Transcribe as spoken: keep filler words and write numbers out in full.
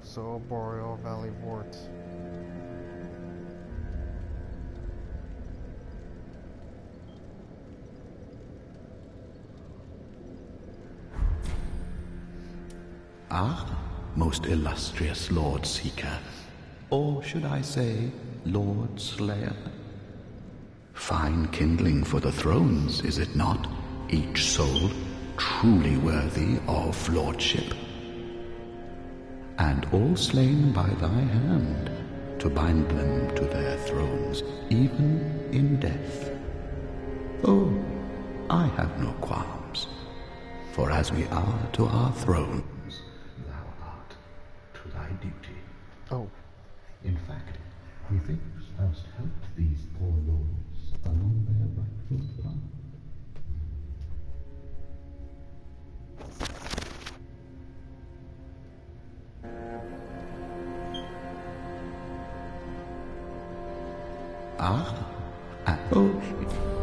So, Boreal Valley Wart. Ah, most illustrious Lord Seeker, or should I say, Lord Slayer? Fine kindling for the thrones, is it not? Each soul truly worthy of lordship. And all slain by thy hand, to bind them to their thrones, even in death. Oh, I have no qualms, for as we are to our thrones, thou art to thy duty. Oh. In fact, methinks thou hast helped these poor lords along their rightful path. Ah, and oh,